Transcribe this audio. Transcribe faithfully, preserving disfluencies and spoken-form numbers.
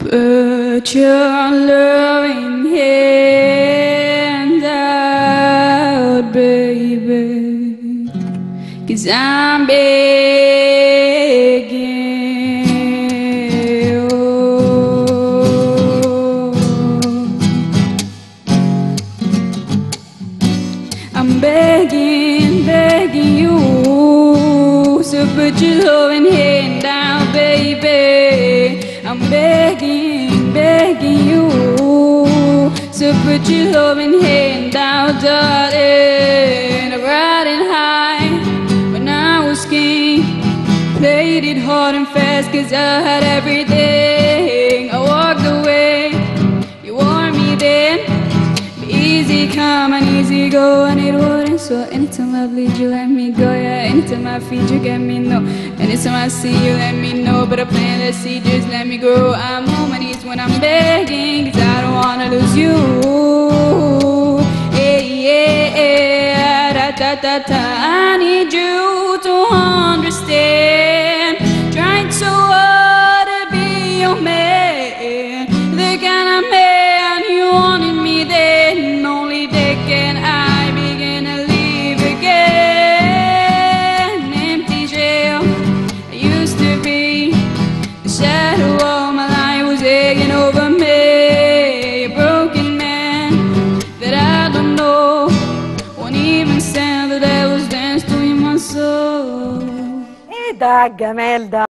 Put your loving hand out, baby, 'cause I'm begging. Oh, I'm begging, begging you, so put your loving hand out, baby. I'm begging, begging you, so put your loving hand out, darling. I'm riding high when I was king, played it hard and fast 'cause I had everything. I walked away, you warned me then, be easy come and easy go, and it wouldn't. So anytime I bleed you let me go, yeah. Anytime I feed you get me no. Anytime I see you let me know, but I plant the seed, just let me grow. I'm on my knees when I'm begging, 'cause I don't wanna lose you. Hey, yeah, yeah, da da da da. I need you to understand. Trying so hard to be your man, the kind of man you wanted me then. Only then can I begin to live again. Empty shell I used to be, the shadow of my life was hanging over me. A broken man that I don't know, won't even stand the devil's dance to in my soul. ايه ده الجمال ده؟